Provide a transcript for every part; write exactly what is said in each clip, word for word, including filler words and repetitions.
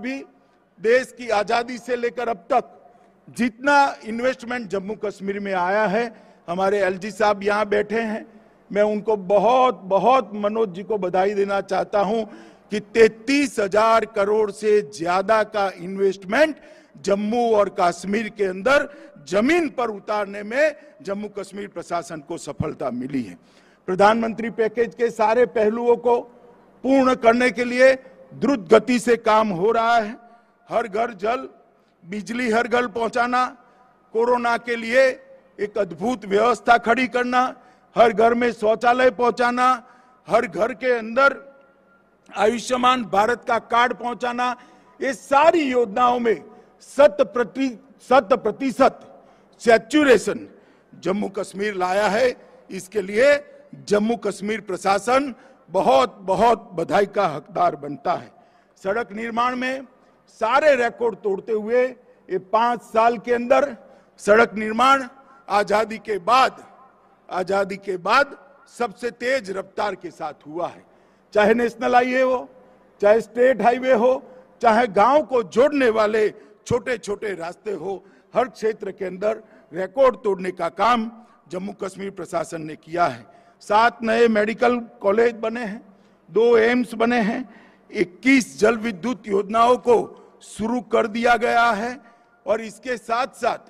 भी देश की आजादी से लेकर अब तक जितना इन्वेस्टमेंट जम्मू कश्मीर में आया है, हमारे एलजी साहब यहाँ बैठे हैं, मैं उनको बहुत बहुत मनोज जी को बधाई देना चाहता हूं कि तैतीस हजार करोड़ से ज्यादा का इन्वेस्टमेंट जम्मू और कश्मीर के अंदर जमीन पर उतारने में जम्मू कश्मीर प्रशासन को सफलता मिली है। प्रधानमंत्री पैकेज के सारे पहलुओं को पूर्ण करने के लिए द्रुत गति से काम हो रहा है। हर घर जल, बिजली हर घर पहुंचाना, कोरोना के लिए एक अद्भुत व्यवस्था खड़ी करना, हर घर में शौचालय पहुंचाना, हर घर के अंदर आयुष्मान भारत का कार्ड पहुंचाना, ये सारी योजनाओं में शत प्रति शत प्रतिशत सैचुरेशन जम्मू कश्मीर लाया है। इसके लिए जम्मू कश्मीर प्रशासन बहुत बहुत बधाई का हकदार बनता है। सड़क निर्माण में सारे रिकॉर्ड तोड़ते हुए ये पांच साल के अंदर सड़क निर्माण आजादी के बाद आजादी के बाद सबसे तेज रफ्तार के साथ हुआ है। चाहे नेशनल हाईवे हो, चाहे स्टेट हाईवे हो, चाहे गांव को जोड़ने वाले छोटे छोटे रास्ते हो, हर क्षेत्र के अंदर रिकॉर्ड तोड़ने का काम जम्मू कश्मीर प्रशासन ने किया है। सात नए मेडिकल कॉलेज बने हैं, दो एम्स बने हैं, इक्कीस जल विद्युत योजनाओं को शुरू कर दिया गया है और इसके साथ साथ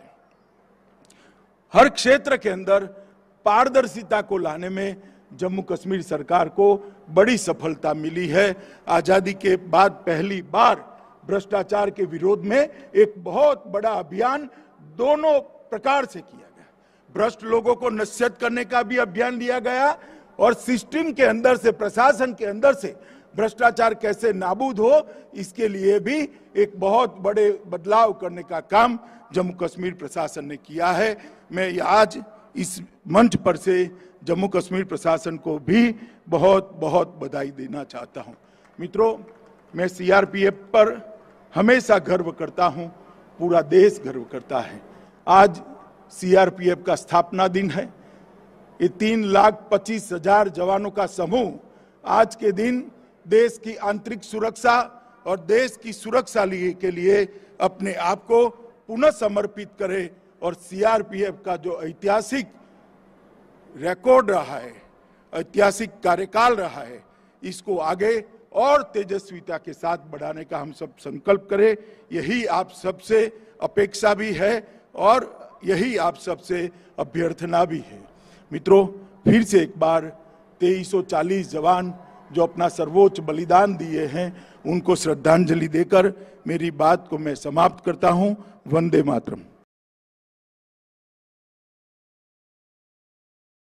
हर क्षेत्र के अंदर पारदर्शिता को लाने में जम्मू कश्मीर सरकार को बड़ी सफलता मिली है। आजादी के बाद पहली बार भ्रष्टाचार के विरोध में एक बहुत बड़ा अभियान दोनों प्रकार से किया गया। भ्रष्ट लोगों को नसीहत करने का भी अभियान लिया गया और सिस्टम के अंदर से, प्रशासन के अंदर से भ्रष्टाचार कैसे नाबूद हो, इसके लिए भी एक बहुत बड़े बदलाव करने का काम जम्मू कश्मीर प्रशासन ने किया है। मैं आज इस मंच पर से जम्मू कश्मीर प्रशासन को भी बहुत बहुत बधाई देना चाहता हूं। मित्रों, मैं सीआरपीएफ पर हमेशा गर्व करता हूं, पूरा देश गर्व करता है। आज सीआरपीएफ का स्थापना दिन है। ये तीन लाख पच्चीस हजार जवानों का समूह आज के दिन देश की आंतरिक सुरक्षा और देश की सुरक्षा के लिए अपने आप को पुनः समर्पित करे और सीआरपीएफ का जो ऐतिहासिक रिकॉर्ड रहा है, ऐतिहासिक कार्यकाल रहा है, इसको आगे और तेजस्विता के साथ बढ़ाने का हम सब संकल्प करें। यही आप सबसे अपेक्षा भी है और यही आप सबसे अभ्यर्थना भी है। मित्रों, फिर से एक बार तेईस सौ चालीस जवान जो अपना सर्वोच्च बलिदान दिए हैं, उनको श्रद्धांजलि देकर मेरी बात को मैं समाप्त करता हूं। वंदे मातरम।